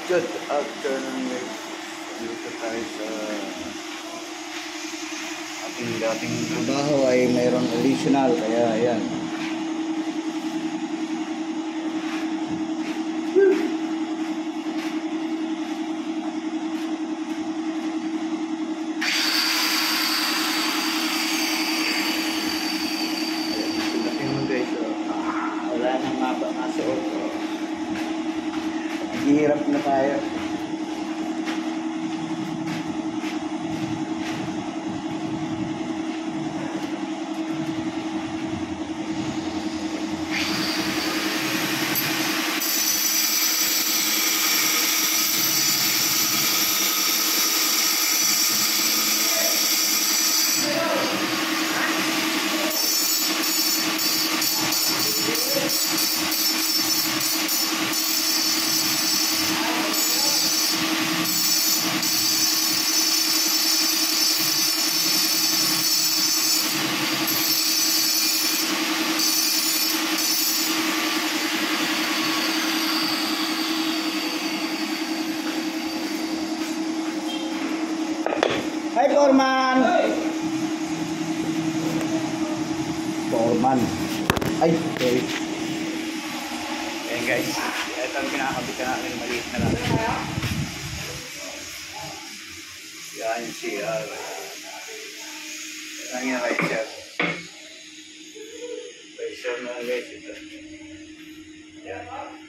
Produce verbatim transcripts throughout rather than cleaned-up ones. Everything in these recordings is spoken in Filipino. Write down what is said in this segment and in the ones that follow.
Good afternoon guys. Dito tayo sa ating dating trabaho ay mayroong additional kaya ayan. Tingnan mo guys, oh. Wala nang mapa masuot. Hirap na tayo. Hi, Foreman! Foreman. Ay, sorry. Ayan guys. Ito ang kinakabit na natin. Maliit na lang. Yan yung C R. Yan yung riser. Riser na guys ito. Yan.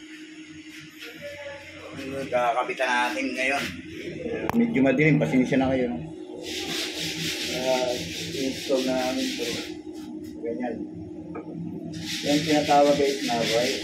Kakabitan natin ngayon. Medyo madilim. Pasensya na kayo. No? Uh, install na namin ito. Ganyan. Yan tinatawag guys na right.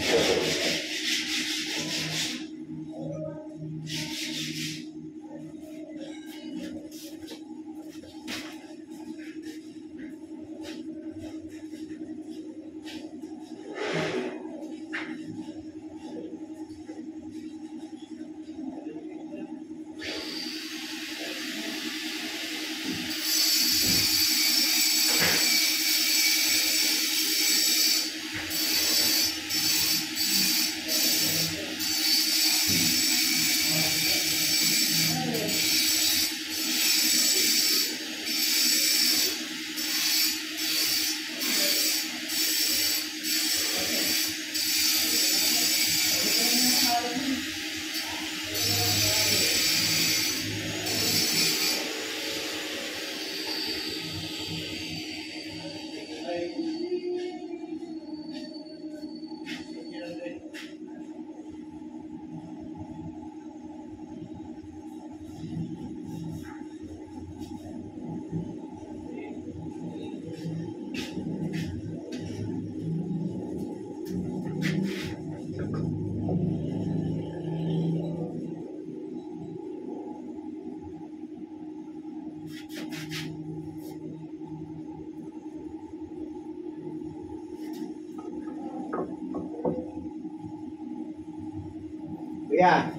Yeah.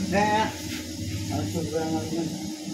Eh, ang sobrang ano naman.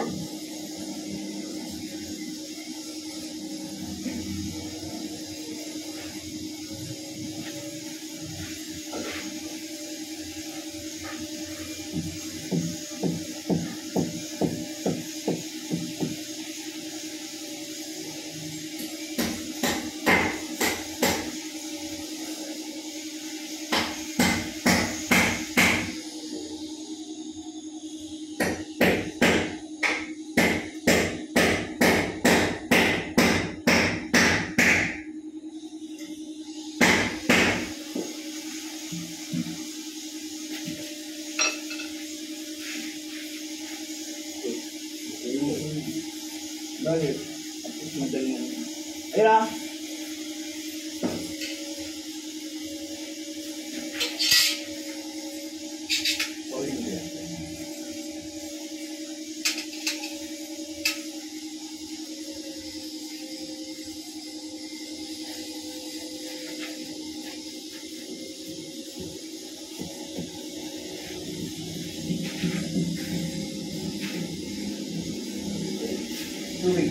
Bakit? At least madali na. Ayun ah! Oh, hindi yan. Tubig.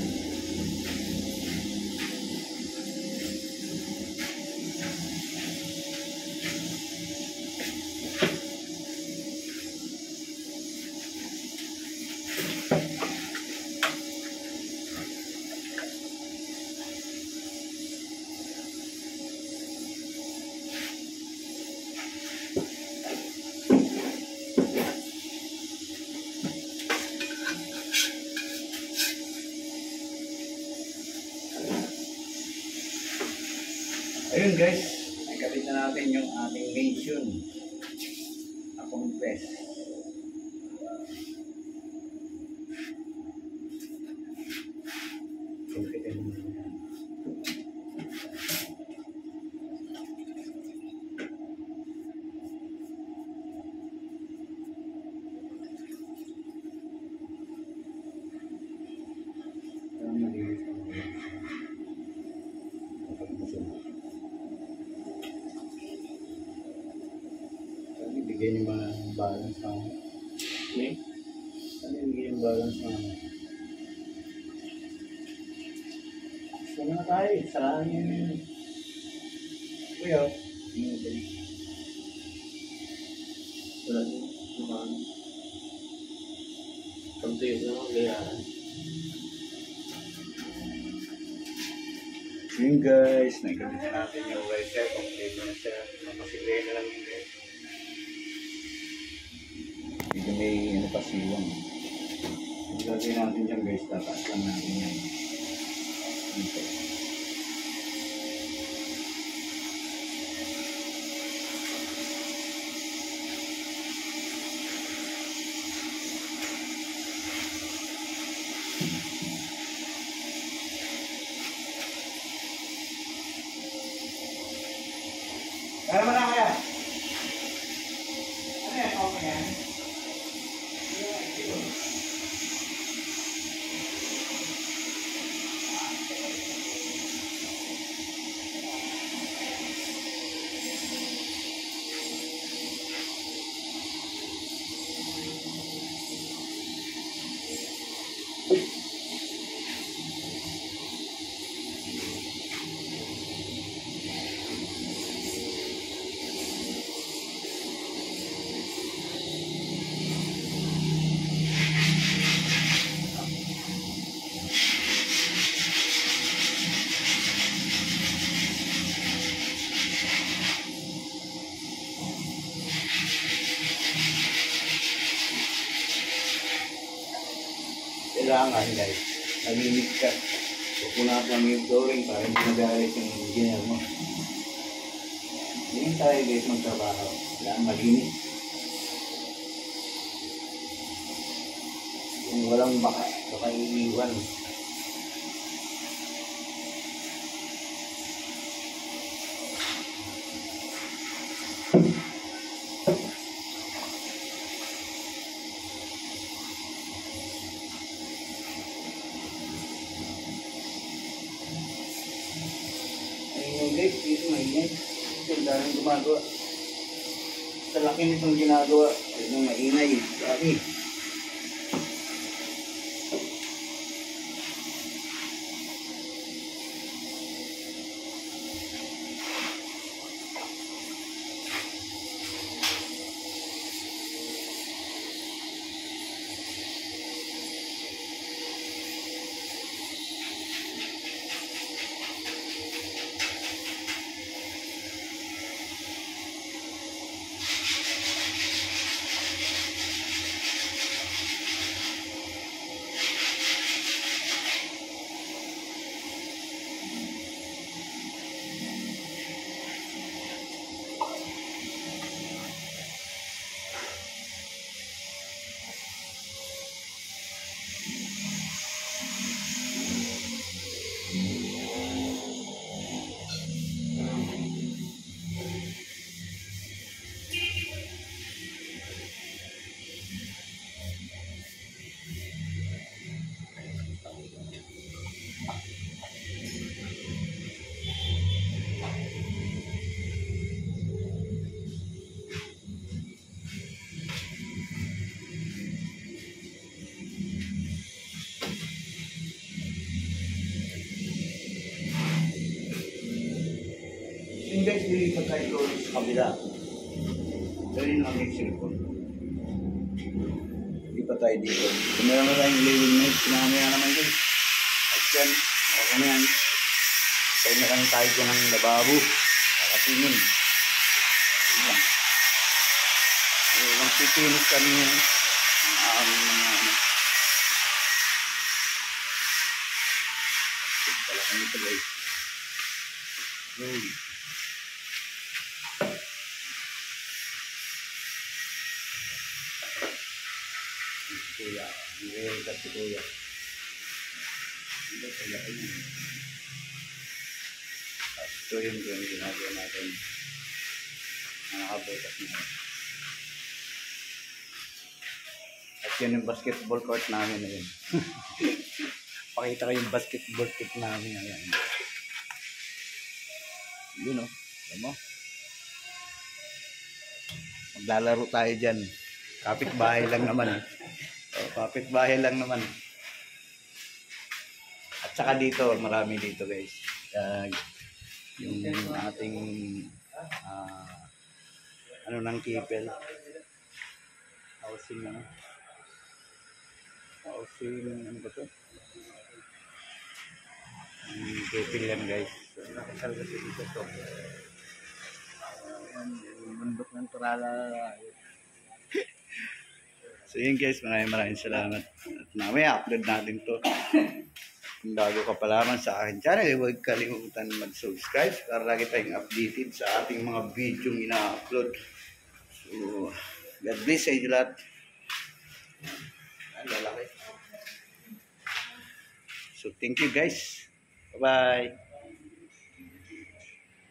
Ayun guys, nakabit na natin yung ating mention. Akong press. Kumpitin mo. Bigyan yung mga balance na ako. Okay? Ano yung bigyan yung balance na ako? Gusto na tayo. Saan yung... Kuya. Yung dali. Wala din. Naman. Pagdayos na mga gayaan. Yun guys, nakikita natin yung wifi. Complete na siya. Makasigay na lang yung guys. Medyo may ano pa siwang. Ilagay natin dyan guys, tataas lang natin yan. Dito. Kaya naman na kaya? Ano yan? Okay yan? Kailangan guys, nag-limit ka. Pupunasan mo yung flooring para hindi magalit yung engineer mo. Hindi tayo guys magtrabaho. Kailangan malinis. Kung walang baka, baka iiwan. Ayun guys, dito mainit. Ang daming gumagawa. Sa laki nitong ginagawa. Yung maingay. Laki. Yung guys, nilipat tayo doon sa kabila. Pero yun ang next cellphone. Lipat tayo dito. Kung meron na tayong living mate, pinamaya naman guys. At yan, okay na yan. Kaya na lang tayo dyan ng lababo. Kakatingin. Yan. So, magpipinis kami yan. Ang aming mga ano. Pala kami ito guys. Yun. Kuya, hindi ka si Kuya. Hindi kaya yun. At ito yung ginagawa natin. Nakakabutas na. At yun yung basketball court namin na yun. Pakita ko yung basketball court namin na yun. Yun o. Alam mo? Maglalaro tayo dyan. Kapit-bahay lang naman eh. So, kapit-bahay lang naman. At saka dito, marami dito guys. Uh, yung ating uh, ano ng kipel. Housing ano. Housing, ano ba ito? Um, kipel yan guys. So, nakasal kasi dito ito. Ayan, yung bundok ng Turala. So yun guys, maraming maraming salamat. At mamaya upload natin to. Kung bago ka pa lamang sa akin channel, huwag kalimutan mag-subscribe para lagi tayong updated sa ating mga video ina-upload. So, God bless sa inyo lahat. Ang lalaki. So thank you guys. Bye-bye.